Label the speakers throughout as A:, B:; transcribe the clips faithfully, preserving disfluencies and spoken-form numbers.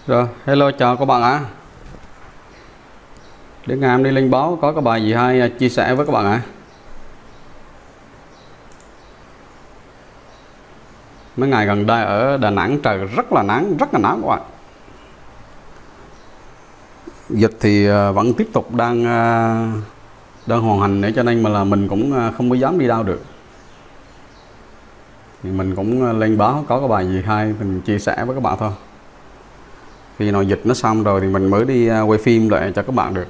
A: Rồi, hello chào các bạn ạ. À. Đến ngày em đi lên báo có cái bài gì hay chia sẻ với các bạn ạ. À. Mấy ngày gần đây ở Đà Nẵng trời rất là nắng, rất là nắng các bạn. Dịch thì vẫn tiếp tục đang đang hoàn hành nữa, cho nên mà là mình cũng không có dám đi đâu được. Thì mình cũng lên báo có cái bài gì hay mình chia sẻ với các bạn thôi. Khi nào dịch nó xong rồi thì mình mới đi quay phim lại cho các bạn được.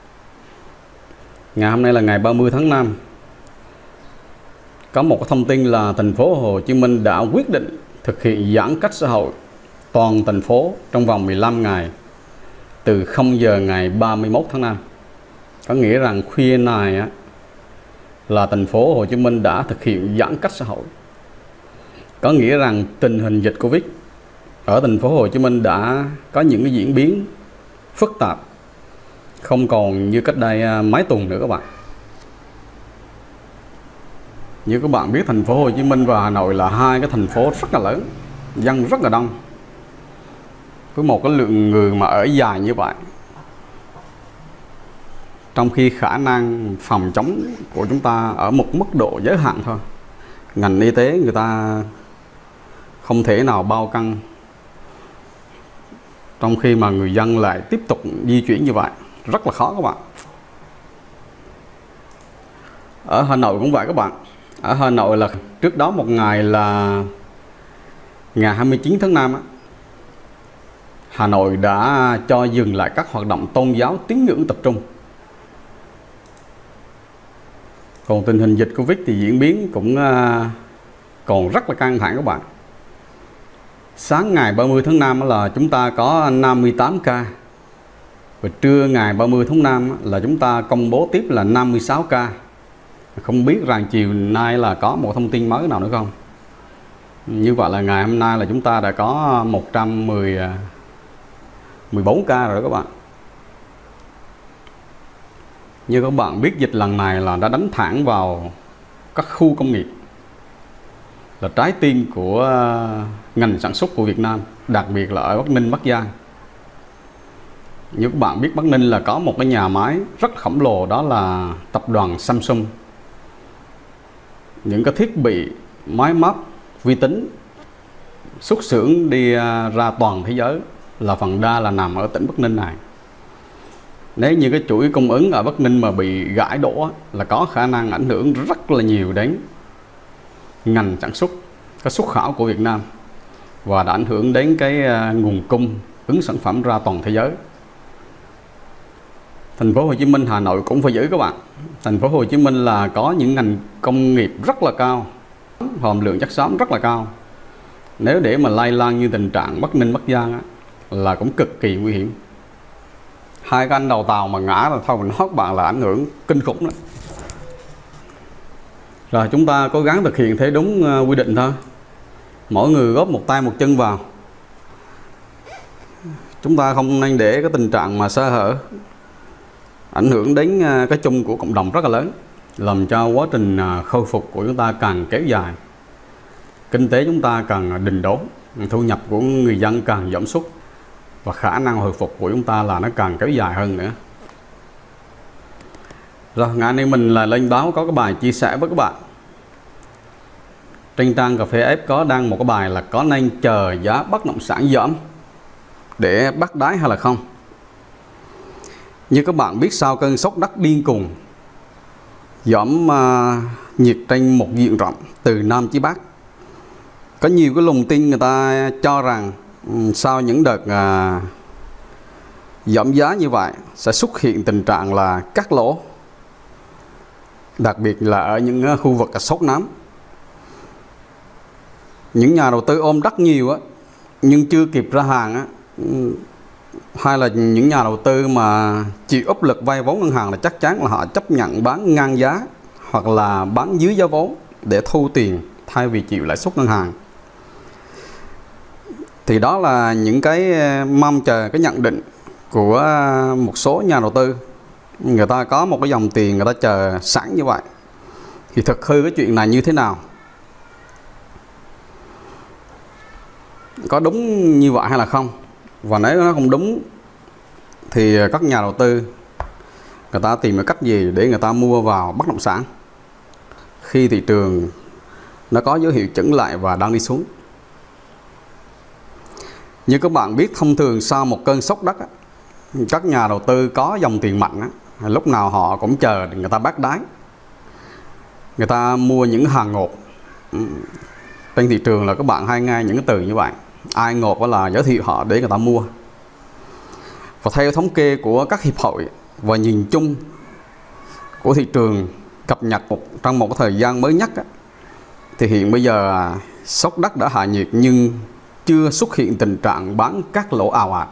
A: Ngày hôm nay là ngày ba mươi tháng năm. Có một cái thông tin là thành phố Hồ Chí Minh đã quyết định thực hiện giãn cách xã hội toàn thành phố trong vòng mười lăm ngày từ không giờ ngày ba mươi mốt tháng năm. Có nghĩa rằng khuya này á, là thành phố Hồ Chí Minh đã thực hiện giãn cách xã hội. Có nghĩa rằng tình hình dịch Covid ở thành phố Hồ Chí Minh đã có những cái diễn biến phức tạp, không còn như cách đây mấy tuần nữa các bạn. Như các bạn biết, thành phố Hồ Chí Minh và Hà Nội là hai cái thành phố rất là lớn, dân rất là đông. Với một cái lượng người mà ở dài như vậy, trong khi khả năng phòng chống của chúng ta ở một mức độ giới hạn thôi. Ngành y tế người ta không thể nào bao căng, trong khi mà người dân lại tiếp tục di chuyển như vậy, rất là khó các bạn. Ở Hà Nội cũng vậy các bạn. Ở Hà Nội là trước đó một ngày là ngày hai mươi chín tháng năm á, Hà Nội đã cho dừng lại các hoạt động tôn giáo tín ngưỡng tập trung. Còn tình hình dịch Covid thì diễn biến cũng còn rất là căng thẳng các bạn. Sáng ngày ba mươi tháng năm là chúng ta có năm mươi tám ca. Và trưa ngày ba mươi tháng năm là chúng ta công bố tiếp là năm mươi sáu ca. Không biết rằng chiều nay là có một thông tin mới nào nữa không. Như vậy là ngày hôm nay là chúng ta đã có một trăm mười, mười bốn ca rồi đó các bạn. Như các bạn biết, dịch lần này là đã đánh thẳng vào các khu công nghiệp, là trái tim của ngành sản xuất của Việt Nam, đặc biệt là ở Bắc Ninh, Bắc Giang. Như các bạn biết, Bắc Ninh là có một cái nhà máy rất khổng lồ, đó là tập đoàn Samsung. Những cái thiết bị, máy móc, vi tính xuất xưởng đi ra toàn thế giới là phần đa là nằm ở tỉnh Bắc Ninh này. Nếu như cái chuỗi cung ứng ở Bắc Ninh mà bị gãy đổ là có khả năng ảnh hưởng rất là nhiều đến ngành sản xuất, cái xuất khẩu của Việt Nam, và đã ảnh hưởng đến cái nguồn cung ứng sản phẩm ra toàn thế giới. Thành phố Hồ Chí Minh, Hà Nội cũng phải giữ các bạn. Thành phố Hồ Chí Minh là có những ngành công nghiệp rất là cao, hàm lượng chất xám rất là cao. Nếu để mà lây lan như tình trạng Bắc Ninh, Bắc Giang á, là cũng cực kỳ nguy hiểm. Hai cái anh đầu tàu mà ngã là thôi mình nói các bạn là ảnh hưởng kinh khủng đó. Rồi chúng ta cố gắng thực hiện theo đúng quy định thôi. Mỗi người góp một tay một chân vào. Chúng ta không nên để cái tình trạng mà sơ hở ảnh hưởng đến cái chung của cộng đồng rất là lớn, làm cho quá trình khôi phục của chúng ta càng kéo dài, kinh tế chúng ta càng đình đốn, thu nhập của người dân càng giảm sút, và khả năng hồi phục của chúng ta là nó càng kéo dài hơn nữa. Rồi ngày nay mình là lên báo có cái bài chia sẻ với các bạn. Trên trang Cà Phê Ép có đăng một cái bài là có nên chờ giá bất động sản giảm để bắt đáy hay là không. Như các bạn biết, sau cơn sốc đất điên cuồng giảm uh, nhiệt trên một diện rộng từ Nam chí Bắc, có nhiều cái luồng tin người ta cho rằng um, sau những đợt uh, giảm giá như vậy sẽ xuất hiện tình trạng là cắt lỗ, đặc biệt là ở những uh, khu vực sốt nóng. Những nhà đầu tư ôm đất nhiều á, nhưng chưa kịp ra hàng á, hay là những nhà đầu tư mà chịu áp lực vay vốn ngân hàng là chắc chắn là họ chấp nhận bán ngang giá hoặc là bán dưới giá vốn để thu tiền thay vì chịu lãi suất ngân hàng. Thì đó là những cái mong chờ, cái nhận định của một số nhà đầu tư. Người ta có một cái dòng tiền người ta chờ sẵn như vậy. Thì thực hư cái chuyện này như thế nào? Có đúng như vậy hay là không? Và nếu nó không đúng thì các nhà đầu tư người ta tìm cái cách gì để người ta mua vào bất động sản khi thị trường nó có dấu hiệu chững lại và đang đi xuống. Như các bạn biết, thông thường sau một cơn sốc đất, các nhà đầu tư có dòng tiền mạnh, lúc nào họ cũng chờ người ta bắt đáy, người ta mua những hàng ngột. Trên thị trường là các bạn hay nghe những cái từ như vậy, ai ngột đó là giới thiệu họ để người ta mua. Và theo thống kê của các hiệp hội và nhìn chung của thị trường cập nhật một, trong một cái thời gian mới nhất á, thì hiện bây giờ sốc đất đã hạ nhiệt nhưng chưa xuất hiện tình trạng bán các lỗ ào ạt.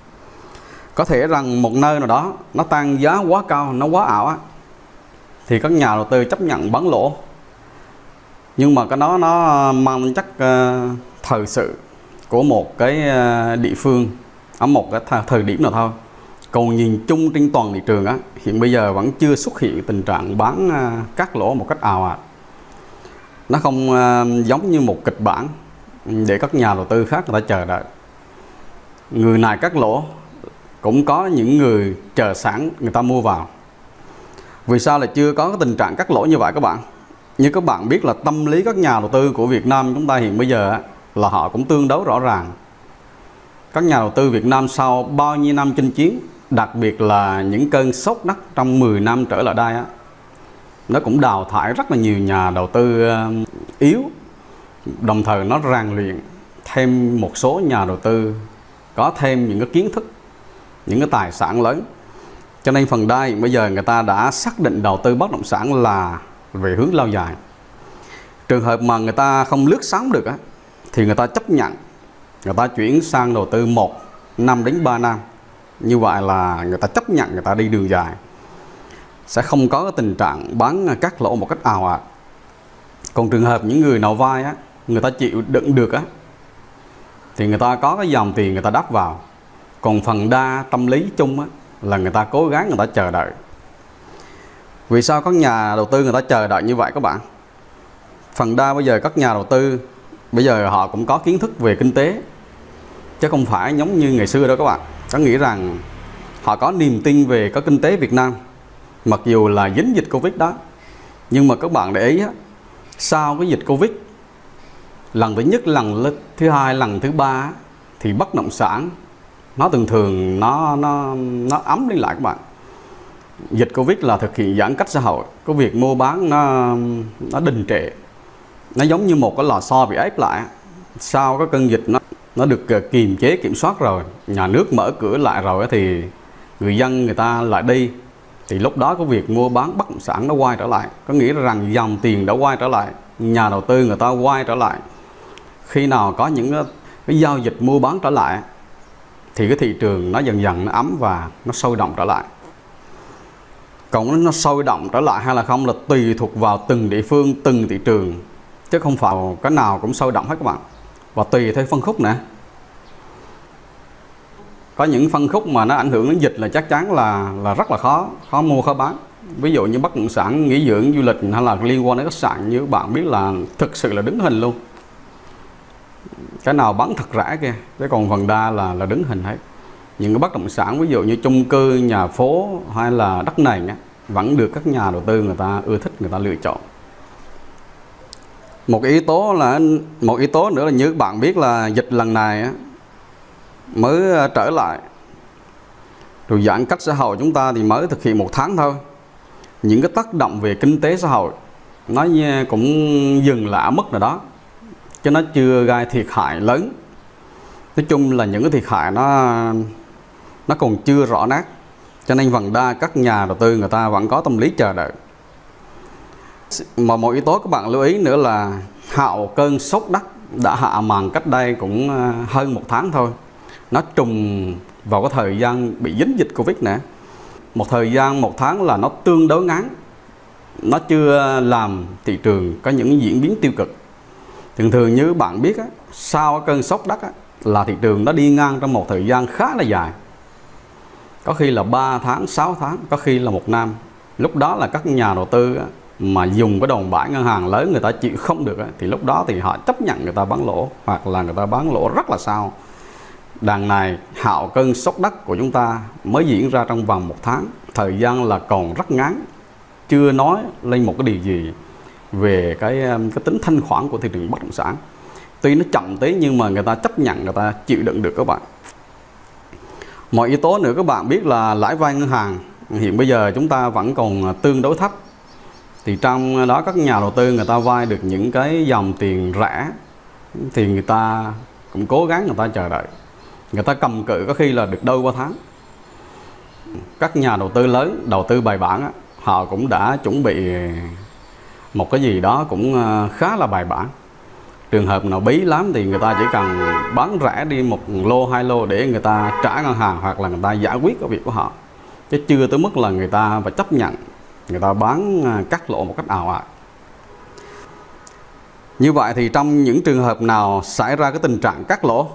A: Có thể rằng một nơi nào đó nó tăng giá quá cao, nó quá ảo á, thì các nhà đầu tư chấp nhận bán lỗ. Nhưng mà cái đó nó mang chắc uh, thời sự của một cái uh, địa phương ở một cái th thời điểm nào thôi. Còn nhìn chung trên toàn thị trường á, hiện bây giờ vẫn chưa xuất hiện tình trạng bán uh, cắt lỗ một cách ào ạt. Nó không uh, giống như một kịch bản để các nhà đầu tư khác người ta chờ đợi. Người này cắt lỗ, cũng có những người chờ sẵn người ta mua vào. Vì sao là chưa có cái tình trạng cắt lỗ như vậy các bạn? Như các bạn biết là tâm lý các nhà đầu tư của Việt Nam chúng ta hiện bây giờ là họ cũng tương đối rõ ràng. Các nhà đầu tư Việt Nam sau bao nhiêu năm chinh chiến, đặc biệt là những cơn sốc đất trong mười năm trở lại đây á, nó cũng đào thải rất là nhiều nhà đầu tư yếu. Đồng thời nó rèn luyện thêm một số nhà đầu tư có thêm những cái kiến thức, những cái tài sản lớn. Cho nên phần đa bây giờ người ta đã xác định đầu tư bất động sản là về hướng lâu dài. Trường hợp mà người ta không lướt sóng được á, thì người ta chấp nhận, người ta chuyển sang đầu tư một năm đến ba năm. Như vậy là người ta chấp nhận người ta đi đường dài, sẽ không có cái tình trạng bán cắt lỗ một cách ào ạt. Còn trường hợp những người nào vai á, người ta chịu đựng được á, thì người ta có cái dòng tiền người ta đắp vào. Còn phần đa tâm lý chung á, là người ta cố gắng, người ta chờ đợi. Vì sao các nhà đầu tư người ta chờ đợi như vậy các bạn? Phần đa bây giờ các nhà đầu tư bây giờ họ cũng có kiến thức về kinh tế, chứ không phải giống như ngày xưa đâu các bạn. Có nghĩ rằng họ có niềm tin về cái kinh tế Việt Nam, mặc dù là dính dịch Covid đó. Nhưng mà các bạn để ý á, sau cái dịch Covid lần thứ nhất, lần thứ hai, lần thứ ba thì bất động sản nó thường thường nó nó nó ấm lên lại các bạn. Dịch Covid là thực hiện giãn cách xã hội, có việc mua bán nó nó đình trệ, nó giống như một cái lò xo bị ép lại. Sau cái cơn dịch nó nó được kiềm chế kiểm soát rồi, nhà nước mở cửa lại rồi thì người dân người ta lại đi, thì lúc đó có việc mua bán bất động sản nó quay trở lại. Có nghĩa rằng dòng tiền đã quay trở lại, nhà đầu tư người ta quay trở lại. Khi nào có những cái, cái giao dịch mua bán trở lại thì cái thị trường nó dần dần nó ấm và nó sôi động trở lại. Còn nó sôi động trở lại hay là không là tùy thuộc vào từng địa phương, từng thị trường, chứ không phải cái nào cũng sôi động hết các bạn. Và tùy theo phân khúc nữa. Có những phân khúc mà nó ảnh hưởng đến dịch là chắc chắn là là rất là khó khó mua khó bán. Ví dụ như bất động sản nghỉ dưỡng du lịch hay là liên quan đến khách sạn, như các bạn biết là thực sự là đứng hình luôn. Cái nào bán thật rẻ kia, chứ còn phần đa là là đứng hình hết. Những cái bất động sản ví dụ như chung cư, nhà phố hay là đất nền á, vẫn được các nhà đầu tư người ta ưa thích, người ta lựa chọn. Một yếu tố là một yếu tố nữa là như các bạn biết là dịch lần này á, mới trở lại, rồi giãn cách xã hội chúng ta thì mới thực hiện một tháng thôi. Những cái tác động về kinh tế xã hội nó cũng dừng lại ở mức nào đó, chứ nó chưa gây thiệt hại lớn. Nói chung là những cái thiệt hại nó nó còn chưa rõ nét, cho nên phần đa các nhà đầu tư người ta vẫn có tâm lý chờ đợi. Mà một yếu tố các bạn lưu ý nữa là hậu cơn sốc đất đã hạ màn cách đây cũng hơn một tháng thôi. Nó trùng vào cái thời gian bị dính dịch Covid nữa. Một thời gian một tháng là nó tương đối ngắn, nó chưa làm thị trường có những diễn biến tiêu cực. Thường thường như bạn biết á, sau cơn sốc đất á, là thị trường nó đi ngang trong một thời gian khá là dài. Có khi là ba tháng, sáu tháng, có khi là một năm. Lúc đó là các nhà đầu tư á, mà dùng cái đòn bẩy ngân hàng lớn người ta chịu không được á, thì lúc đó thì họ chấp nhận người ta bán lỗ, hoặc là người ta bán lỗ rất là sao Đằng này hạo cơn sốc đất của chúng ta mới diễn ra trong vòng một tháng, thời gian là còn rất ngắn, chưa nói lên một cái điều gì về cái cái tính thanh khoản của thị trường bất động sản. Tuy nó chậm tí nhưng mà người ta chấp nhận, người ta chịu đựng được các bạn. Mọi yếu tố nữa các bạn biết là lãi vay ngân hàng hiện bây giờ chúng ta vẫn còn tương đối thấp. Thì trong đó các nhà đầu tư người ta vay được những cái dòng tiền rẻ thì người ta cũng cố gắng người ta chờ đợi. Người ta cầm cự có khi là được đôi ba tháng. Các nhà đầu tư lớn, đầu tư bài bản, họ cũng đã chuẩn bị một cái gì đó cũng khá là bài bản. Trường hợp nào bí lắm thì người ta chỉ cần bán rẻ đi một lô hai lô để người ta trả ngân hàng hoặc là người ta giải quyết cái việc của họ, chứ chưa tới mức là người ta phải chấp nhận người ta bán cắt lỗ một cách ào ạt. Như vậy thì trong những trường hợp nào xảy ra cái tình trạng cắt lỗ,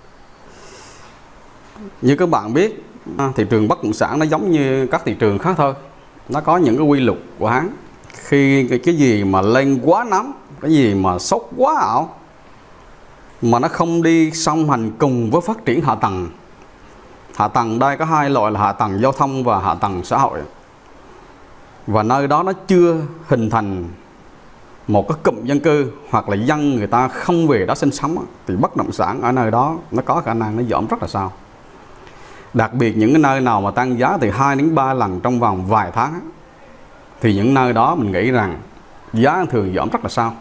A: như các bạn biết, thị trường bất động sản nó giống như các thị trường khác thôi, nó có những cái quy luật của hắn. Khi cái gì mà lên quá nóng, cái gì mà sốt quá ảo mà nó không đi song hành cùng với phát triển hạ tầng. Hạ tầng đây có hai loại là hạ tầng giao thông và hạ tầng xã hội. Và nơi đó nó chưa hình thành một cái cụm dân cư hoặc là dân người ta không về đó sinh sống, thì bất động sản ở nơi đó nó có khả năng nó giảm rất là sao. Đặc biệt những cái nơi nào mà tăng giá từ hai đến ba lần trong vòng vài tháng thì những nơi đó mình nghĩ rằng giá thường giảm rất là sao.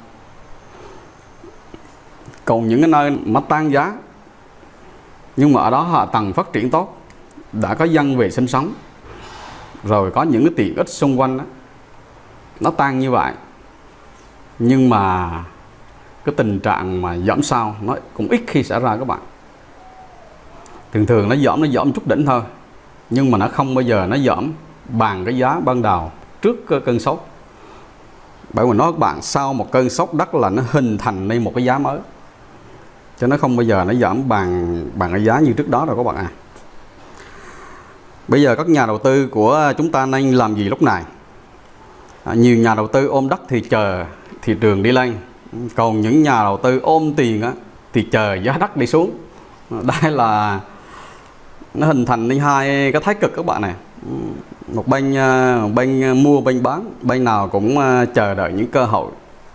A: Còn những cái nơi mà tăng giá nhưng mà ở đó hạ tầng phát triển tốt, đã có dân về sinh sống, rồi có những cái tiện ích xung quanh đó, nó tăng như vậy nhưng mà cái tình trạng mà giảm sao nó cũng ít khi xảy ra các bạn. Thường thường nó giảm, nó giảm chút đỉnh thôi, nhưng mà nó không bao giờ nó giảm bằng cái giá ban đầu trước cơn sốt. Bởi vì nói các bạn, sau một cơn sốt đất là nó hình thành nên một cái giá mới, cho nó không bao giờ nó giảm bằng bằng cái giá như trước đó rồi các bạn à. Bây giờ các nhà đầu tư của chúng ta nên làm gì lúc này? À, nhiều nhà đầu tư ôm đất thì chờ thị trường đi lên, còn những nhà đầu tư ôm tiền á, thì chờ giá đất đi xuống. Đây là nó hình thành nên hai cái thái cực các bạn này. Một bên, một bên mua bên bán, bên nào cũng chờ đợi những cơ hội.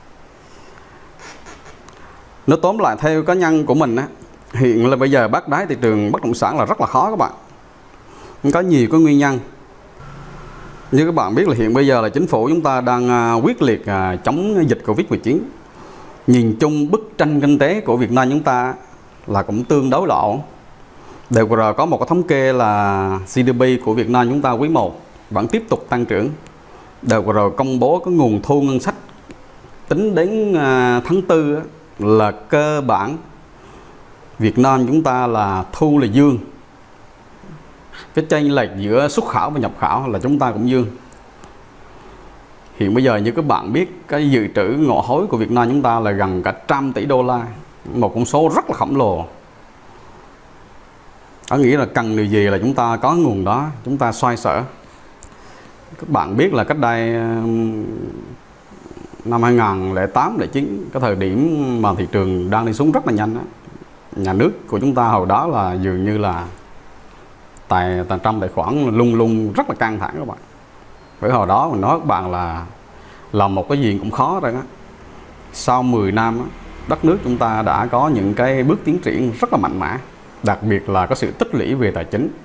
A: Nếu tóm lại theo cá nhân của mình á, hiện là bây giờ bắt đáy thị trường bất động sản là rất là khó các bạn. Có nhiều cái nguyên nhân. Như các bạn biết là hiện bây giờ là chính phủ chúng ta đang quyết liệt chống dịch Covid mười chín. Nhìn chung bức tranh kinh tế của Việt Nam chúng ta là cũng tương đối là ổn. Đều vừa rồi có một cái thống kê là giê đê pê của Việt Nam chúng ta quý một vẫn tiếp tục tăng trưởng. Đều vừa rồi công bố cái nguồn thu ngân sách tính đến tháng tư là cơ bản Việt Nam chúng ta là thu là dương. Cái chênh lệch giữa xuất khẩu và nhập khẩu là chúng ta cũng dương. Hiện bây giờ như các bạn biết, cái dự trữ ngọ hối của Việt Nam chúng ta là gần cả trăm tỷ đô la, một con số rất là khổng lồ. Có nghĩa là cần điều gì là chúng ta có nguồn đó, chúng ta xoay sở. Các bạn biết là cách đây năm hai nghìn lẻ tám lẻ chín, cái thời điểm mà thị trường đang đi xuống rất là nhanh đó, nhà nước của chúng ta hồi đó là dường như là tài, tài trong tài khoản lung lung rất là căng thẳng các bạn. Bởi hồi đó mình nói các bạn là làm một cái gì cũng khó rồi đó. Sau mười năm đó, đất nước chúng ta đã có những cái bước tiến triển rất là mạnh mẽ, đặc biệt là có sự tích lũy về tài chính.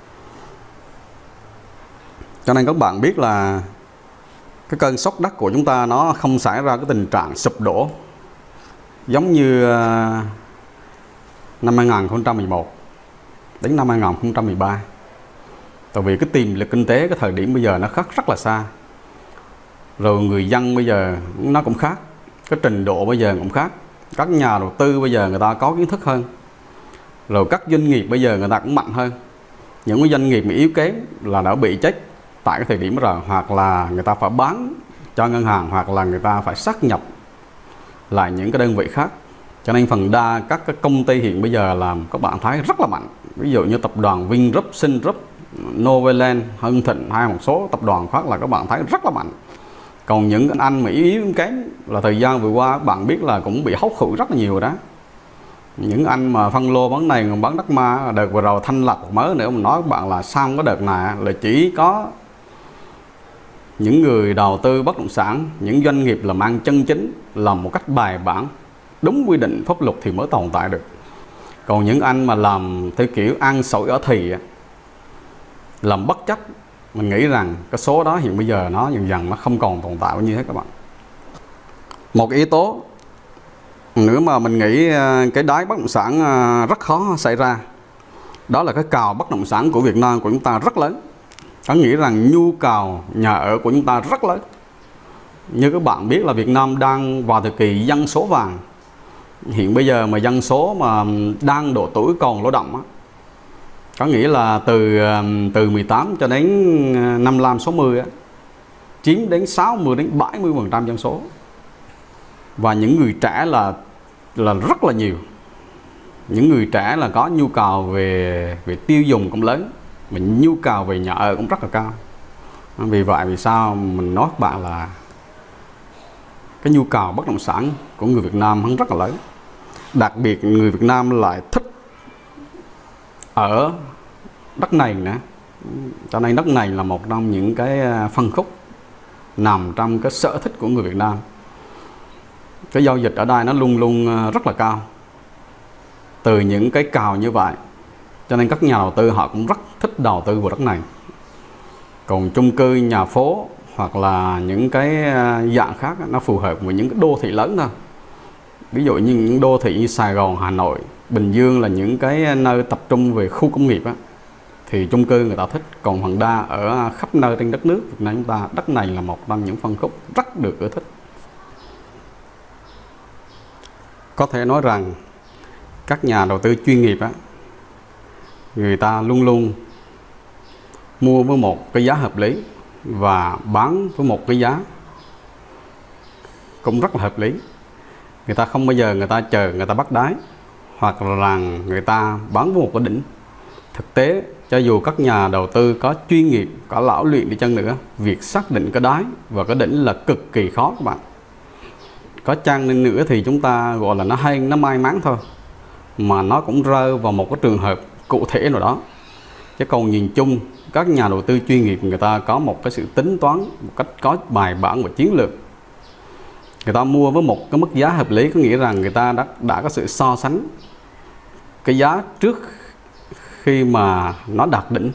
A: Cho nên các bạn biết là cái cơn sốc đất của chúng ta nó không xảy ra cái tình trạng sụp đổ giống như năm hai nghìn không trăm mười một đến năm hai nghìn không trăm mười ba. Tại vì cái tiềm lực kinh tế cái thời điểm bây giờ nó khác rất là xa. Rồi người dân bây giờ nó cũng khác, cái trình độ bây giờ cũng khác. Các nhà đầu tư bây giờ người ta có kiến thức hơn. Rồi các doanh nghiệp bây giờ người ta cũng mạnh hơn. Những cái doanh nghiệp mà yếu kém là đã bị chết tại cái thời điểm đó rồi, hoặc là người ta phải bán cho ngân hàng, hoặc là người ta phải sát nhập lại những cái đơn vị khác. Cho nên phần đa các cái công ty hiện bây giờ làm các bạn thấy rất là mạnh. Ví dụ như tập đoàn Vingroup, Singroup, Novaland, Hưng Thịnh hay một số tập đoàn khác là các bạn thấy rất là mạnh. Còn những anh mà yếu yếu kém là thời gian vừa qua các bạn biết là cũng bị hốt hụi rất là nhiều rồi đó. Những anh mà phân lô bán này còn bán đất ma, đợt vừa rồi thanh lập mới nữa, mình nói các bạn là sau cái đợt này là chỉ có những người đầu tư bất động sản, những doanh nghiệp làm ăn chân chính, làm một cách bài bản, đúng quy định pháp luật thì mới tồn tại được. Còn những anh mà làm theo kiểu ăn sổi ở thì, làm bất chấp, mình nghĩ rằng cái số đó hiện bây giờ nó dần dần nó không còn tồn tại như thế các bạn. Một yếu tố nữa mà mình nghĩ cái đáy bất động sản rất khó xảy ra, đó là cái cào bất động sản của Việt Nam của chúng ta rất lớn. Có nghĩa rằng nhu cầu nhà ở của chúng ta rất lớn. Như các bạn biết là Việt Nam đang vào thời kỳ dân số vàng. Hiện bây giờ mà dân số mà đang độ tuổi còn lao động á, có nghĩa là từ từ mười tám cho đến năm mươi lăm sáu mươi á, chiếm đến sáu mươi đến bảy mươi phần trăm dân số. Và những người trẻ là là rất là nhiều. Những người trẻ là có nhu cầu về về tiêu dùng cũng lớn, mà nhu cầu về nhà ở cũng rất là cao. Vì vậy vì sao mình nói các bạn là cái nhu cầu bất động sản của người Việt Nam hắn rất là lớn. Đặc biệt người Việt Nam lại thích ở đất này nữa, cho nên đất này là một trong những cái phân khúc nằm trong cái sở thích của người Việt Nam. Cái giao dịch ở đây nó luôn luôn rất là cao. Từ những cái cào như vậy, cho nên các nhà đầu tư họ cũng rất thích đầu tư vào đất này. Còn chung cư, nhà phố hoặc là những cái dạng khác nó phù hợp với những cái đô thị lớn thôi. Ví dụ như những đô thị như Sài Gòn, Hà Nội, Bình Dương là những cái nơi tập trung về khu công nghiệp á, thì chung cư người ta thích. Còn phần đa ở khắp nơi trên đất nước Việt Nam chúng ta, đất này là một trong những phân khúc rất được ưa thích. Có thể nói rằng các nhà đầu tư chuyên nghiệp á, người ta luôn luôn mua với một cái giá hợp lý và bán với một cái giá cũng rất là hợp lý. Người ta không bao giờ người ta chờ người ta bắt đáy, hoặc là người ta bán với một cái đỉnh. Thực tế cho dù các nhà đầu tư có chuyên nghiệp, có lão luyện đi chăng nữa, việc xác định cái đáy và cái đỉnh là cực kỳ khó các bạn. Có chăng nên nữa thì chúng ta gọi là nó hay, nó may mắn thôi, mà nó cũng rơi vào một cái trường hợp cụ thể nào đó. Chứ còn nhìn chung các nhà đầu tư chuyên nghiệp người ta có một cái sự tính toán một cách có bài bản và chiến lược. Người ta mua với một cái mức giá hợp lý, có nghĩa rằng người ta đã, đã có sự so sánh cái giá trước khi mà nó đạt đỉnh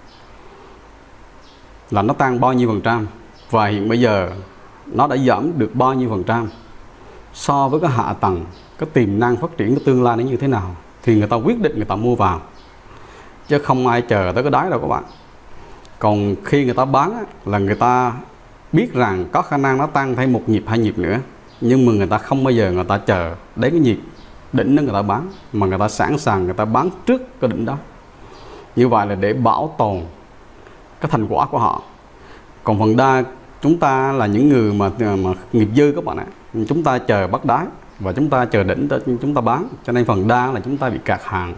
A: là nó tăng bao nhiêu phần trăm, và hiện bây giờ nó đã giảm được bao nhiêu phần trăm so với cái hạ tầng, cái tiềm năng phát triển cái tương lai nó như thế nào, thì người ta quyết định người ta mua vào, chứ không ai chờ tới cái đáy đâu các bạn. Còn khi người ta bán là người ta biết rằng có khả năng nó tăng thêm một nhịp hai nhịp nữa, nhưng mà người ta không bao giờ người ta chờ đến cái nhịp đỉnh đó người ta bán, mà người ta sẵn sàng người ta bán trước cái đỉnh đó. Như vậy là để bảo tồn cái thành quả của họ. Còn phần đa chúng ta là những người mà, mà nghiệp dư các bạn ạ, chúng ta chờ bắt đáy và chúng ta chờ đỉnh chúng ta bán, cho nên phần đa là chúng ta bị cạt hàng.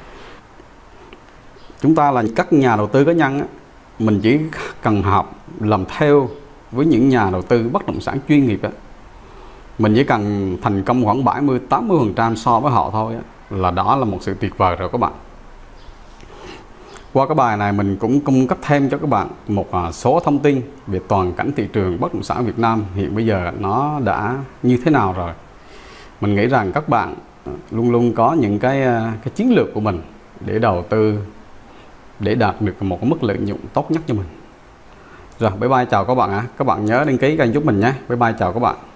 A: Chúng ta là các nhà đầu tư cá nhân á, mình chỉ cần học làm theo với những nhà đầu tư bất động sản chuyên nghiệp á, mình chỉ cần thành công khoảng bảy mươi tám mươi phần trăm so với họ thôi á, là đó là một sự tuyệt vời rồi các bạn. Qua cái bài này mình cũng cung cấp thêm cho các bạn một số thông tin về toàn cảnh thị trường bất động sản Việt Nam hiện bây giờ nó đã như thế nào rồi. Mình nghĩ rằng các bạn luôn luôn có những cái cái chiến lược của mình để đầu tư, để đạt được một cái mức lợi nhuận tốt nhất cho mình. Rồi, bye bye, chào các bạn ạ. À. Các bạn nhớ đăng ký kênh giúp mình nhé. Bye bye, chào các bạn.